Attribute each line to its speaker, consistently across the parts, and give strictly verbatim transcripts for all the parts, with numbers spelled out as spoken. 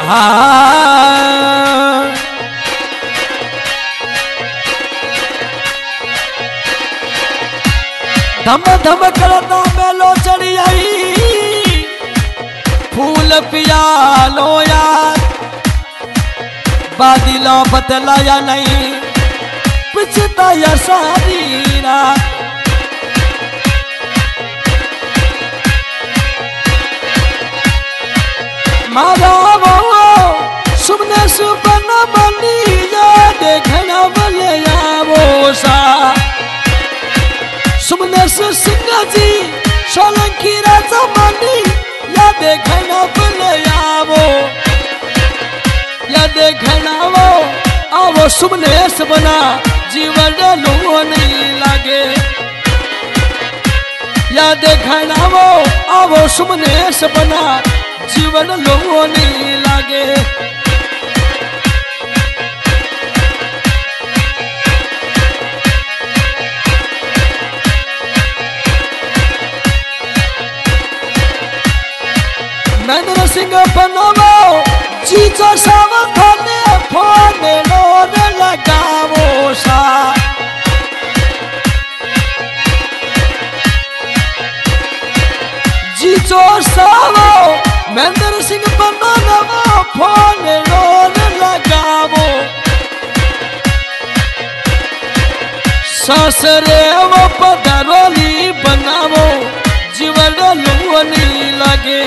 Speaker 1: हाँ धम धम करता मेलो चढ़ी आई फूल पिया लो यार बादलों बतलाया नहीं पिछता या सारी रात मारा वो सुमने सुपना बनी या देखना बले या वो सा सुमने से सिंह जी सोलंकी राजा बनी या देखना बले या वो या देखना वो आवो सुमने से बना जीवन लो नहीं लागे या देखना वो आवो सुमने से बना जीवन लो नहीं लागे महेंद्र सिंह बनावो जीजो सावधाने फोन लोन लगावो सा जीजो सावो महेंद्र सिंह बनावो फोन लोन लगावो ससरे वो पदरोली बनावो जीवन लो नहीं लगे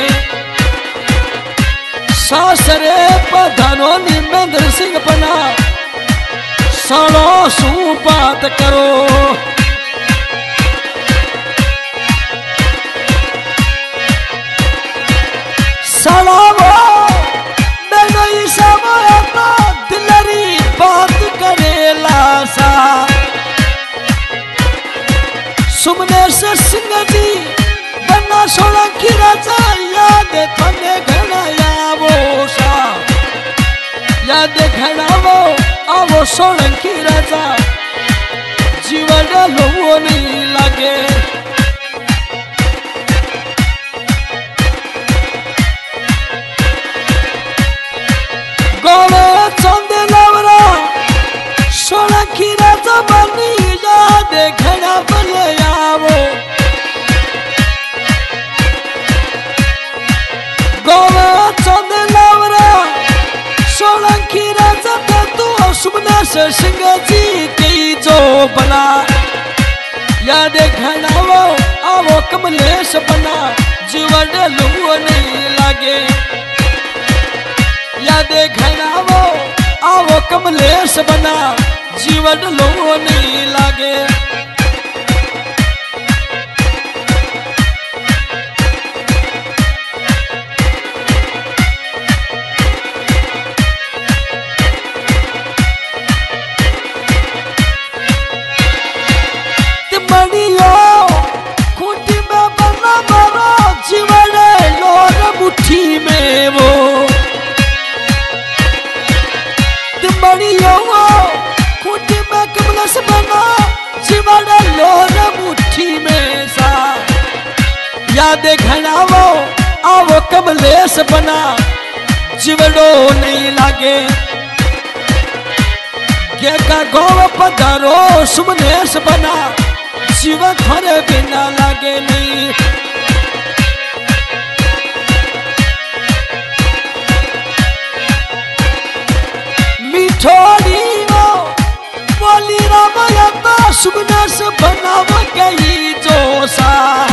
Speaker 1: सासरे पधारोली महेंद्र सिंह बना सड़ो सू बात करो सलामो मैं नहीं समझता दिलरी बात करेला सा सुमने से सिंह जी बना सोलंकी राजा याद थने घना यावो सा याद घना वो आवो सोलंकी राजा जीवन लो नहीं लगे गोवे चंदे लवरा सोलंकी राजा बनी याद घना बले यावो गोवे चंदे लवरा सोलंकी राजा तू सुमने से सिंह जी की जो बना याद घना वो आवो कमलेश बना जीवन लो नहीं लागे याद घना वो आवो कमलेश बना जीवन लो नहीं लागे खूंटी में बना बना जीवन लोर मुट्ठी में वो खूंटी में कमलेश बना जीवन लोर मुट्ठी में सा याद घना वो आवो कमलेश बना जीवनो नहीं लागे के का गोव पधारो सुमनेश बना जीवन घरे बिना लागे नहीं मिठोड़ी वो बोली रामायता सुमनेश बनाव गई जो सा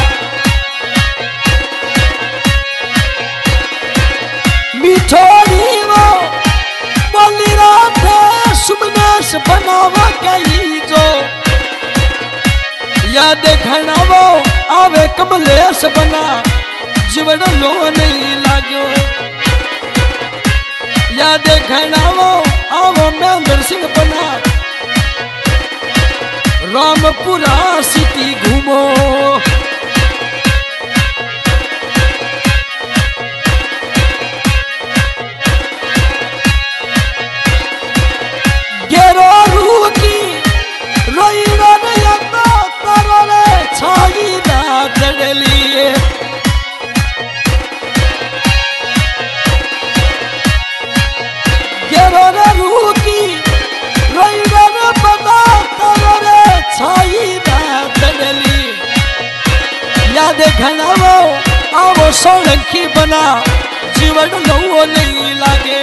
Speaker 1: मिठोड़ी वो बोली राधे सुमनेश बनाव गई जो याद घना वो आवे कमलेश बना जीवन लो नहीं लागो याद घना वो आवो महेंद्र सिंह बना रामपुरा सिटी घूमो गेरो रूह की रोई रोने यंदा तारोले छाई ना चढ़लिए देखना वो आवो सोलंकी बना जीवन लो नहीं लागे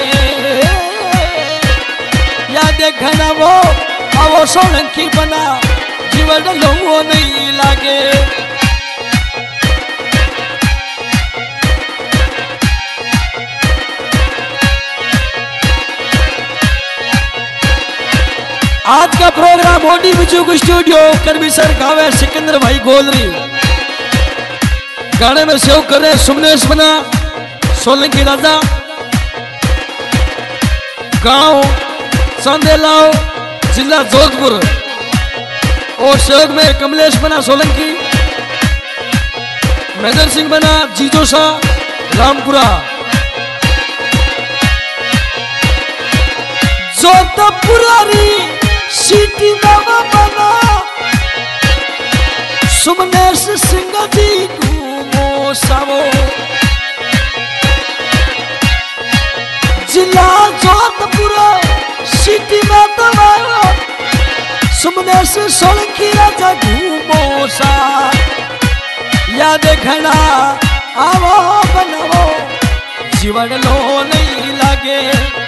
Speaker 1: या देखना वो आवो सोलंकी बना जीवन लो नहीं लागे आज का प्रोग्राम ओडी बिजुक स्टूडियो करवी सर गावे सिकंदर भाई गोलरी गाने में सेव कर रहे सुमनेश बना सोलंकी राजा गांव संदेलाव जिला जोधपुर और सहयोग में कमलेश बना सोलंकी मेजर सिंह बना जीजोसा रामपुरा जोधपुरारी सिटी बाबा बना सुमनेश सिंह जी घूमो सावो जिला जोधपुर सिटी में दबाओ सुमनेश सोलंकी राजा घूमो सा याद घना आवो बनावो जीवन लो नहीं लागे